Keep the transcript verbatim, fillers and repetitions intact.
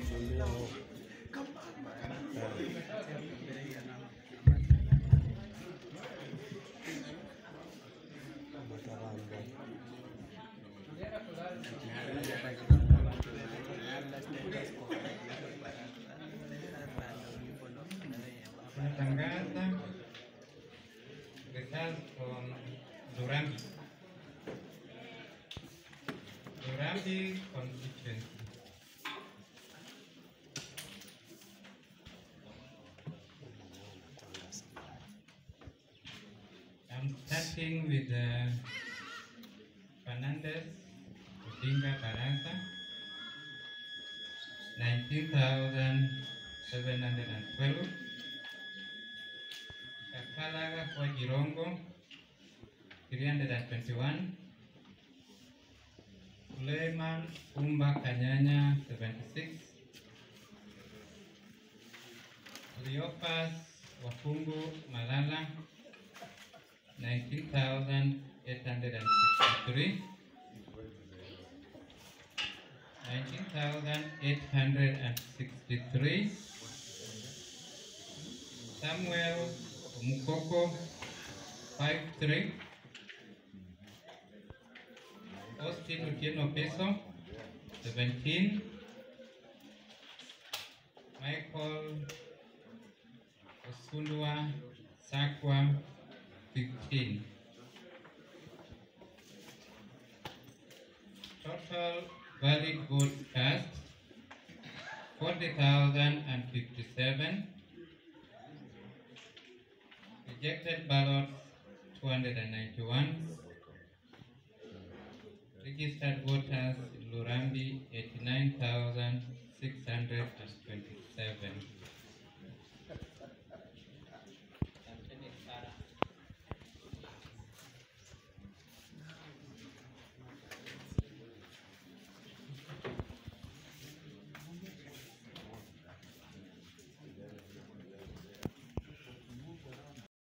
Tunatangaza results from Lurambi. Lurambi constituency. I'm starting with uh, Fernandez, Odinga Barasa, nineteen thousand seven hundred twelve. Kakalaga kwa Jirongo, three hundred twenty-one. Suleiman Umba Kanyanya, seventy-six. Leopas Wafungu Malala, nineteen thousand eight hundred sixty-three. nineteen thousand eight hundred sixty-three. Samuel Mukoko, five-three. Austin Utieno Peso, seventeen. Michael Osundua Sakwa, fifteen. Total valid votes cast, forty thousand fifty-seven. Rejected ballots, two hundred ninety-one. Registered voters, Lurambi, eighty-nine thousand six hundred twenty.